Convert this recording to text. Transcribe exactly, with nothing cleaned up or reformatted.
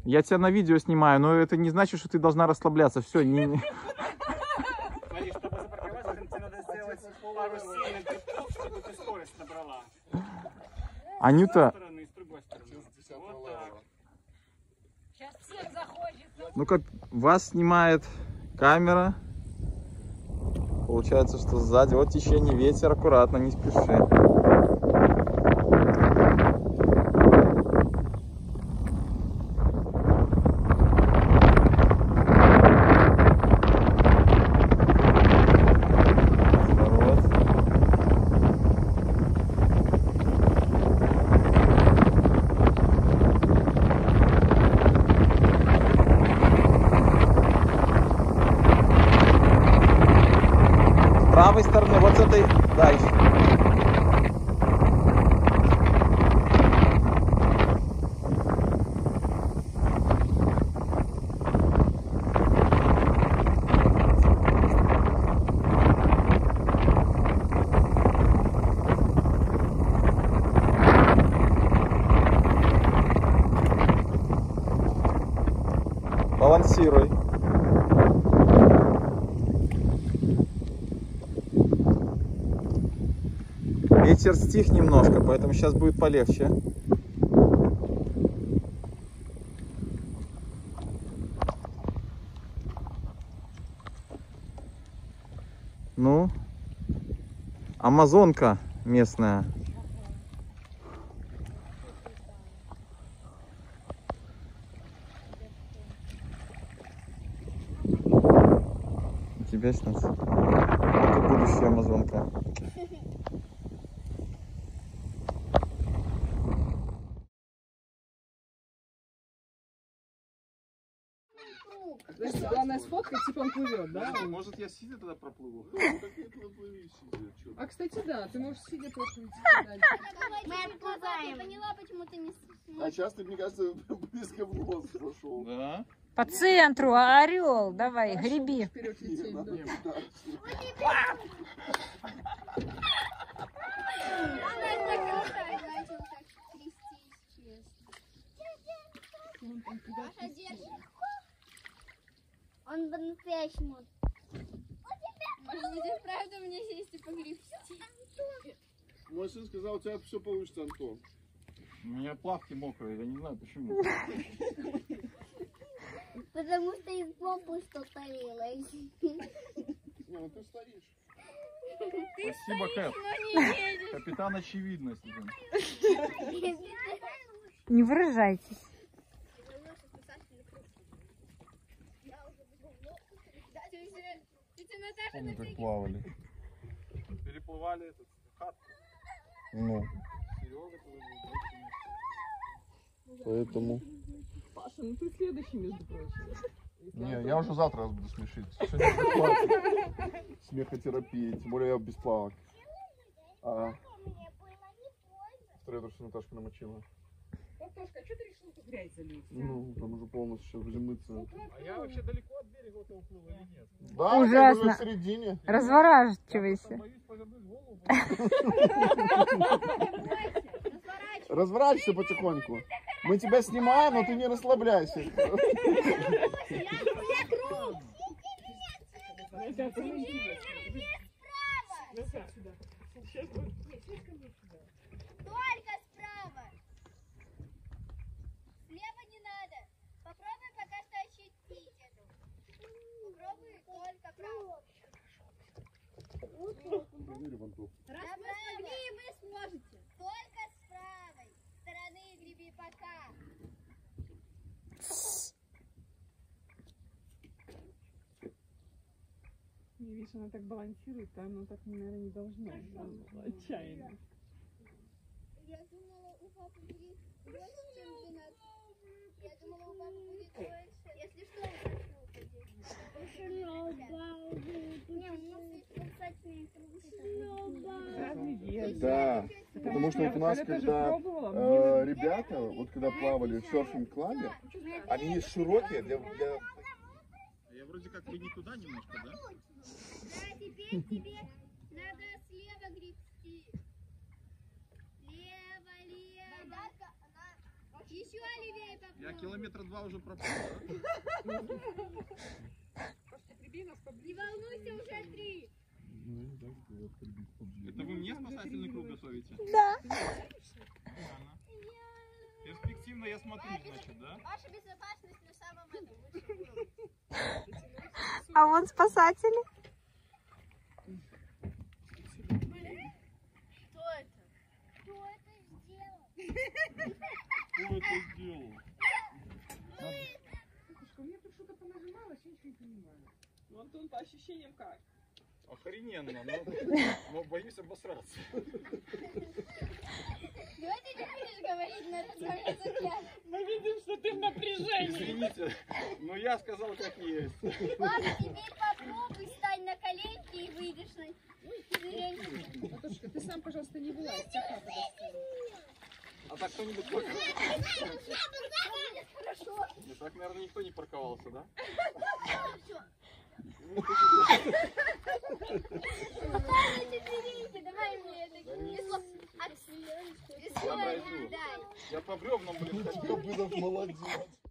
Я тебя на видео снимаю, но это не значит, что ты должна расслабляться. Все, не... Смотри, чтобы запарковаться, тебе надо сделать пару сильных грибков, чтобы ты скорость набрала. Анюта... Вот так. Сейчас всех захочется. Ну как, вас снимает камера. Получается, что сзади вот течение, ветер, аккуратно, не спеши. С правой стороны, вот с этой дальше. Балансируй. Ветер стих немножко, поэтому сейчас будет полегче. Ну, амазонка местная. У тебя сейчас будущая амазонка. Значит, главное сфоткать, типа он плывет, да? Может, я сидя тогда проплыву? А, кстати, да, ты можешь сидя проплыть. Мы отплываем. Я поняла, почему ты не А часто, мне кажется, близко в нос прошел. Да. По центру, орел, давай, греби. Вперед лететь, да. Она так круто начал так трястись, честно. Маша, держи. Он по-настоящему. Может быть, и правда мне сесть и погребсти? Мой сын сказал, у тебя все получится, Антон. У меня плавки мокрые, я не знаю почему. Потому что из помпы что-то лилось. Не, ну ты стоишь. Спасибо, Кэп. Но не едешь. Капитан очевидность. Не выражайтесь. Помню, как плавали. Переплывали этот хат. Ну, Серега, поэтому... Паша, ну ты следующий, между прочим. Не, я уже завтра раз буду смешить. Сегодня бесплатно. Смехотерапия, тем более я без плавок. А вторая то, что Наташка намочила. Антошка, а что ты решил эту грязь залить? Ну, там уже полностью сейчас будем мыться. А я вообще далеко от берега уплыл или нет? Да, Ужасно. я в середине. Разворачивайся. Боюсь повернуть голову. Разворачивайся потихоньку. Мы тебя снимаем, но ты не расслабляйся. Только справа. Слева не надо. Попробуй пока что ощутить эту. Попробуй только право. Направо. И вы сможете. Только с правой стороны греби пока. Не видишь, она так балансирует, а оно так, наверное, не должно. Отчаянно. Я думала, у папы будет больше, чем двенадцать. Я думала, у папы будет больше. Если что, я прошу. Не, у нас есть касательные кружки. Да, потому что вот у нас, когда э, ребята, вот когда плавали в серфинг-клабе, они есть широкие для... для... Я вроде как и не туда немножко, да? Да, теперь тебе надо слева гребсти. Лево, лево. Еще левее попробуй. Я километра два уже пропал. Прибей нас поближе. Не волнуйся, уже три. Это вы мне спасательный круг готовите? Да. Перспективно я смотрю, значит, да? Ваша безопасность на самом этом лучшем уровне. А вон спасатели. Кто это? Кто это сделал? Кто это сделал? Слушай, у меня тут что-то понажималось, я ничего не понимаю. Ну, Антон, по ощущениям как? Охрененно, но, но боюсь обосраться. Давай ты не будешь говорить на родном языке. Мы видим, что ты в напряжении. Извините, но я сказал как есть. Ладно, теперь попробуй, стань на коленки и выйдешь на четвереньки. Матушка, ты сам, пожалуйста, не вылазь. Тихо, А так кто-нибудь парковался? Хорошо. Ну, так, наверное, никто не парковался, да? Дай на четвереньки, давай мне это. Весло. Весло, Я пройду. дай. Я по бревнам, блин, ходил. Кобылов молодец.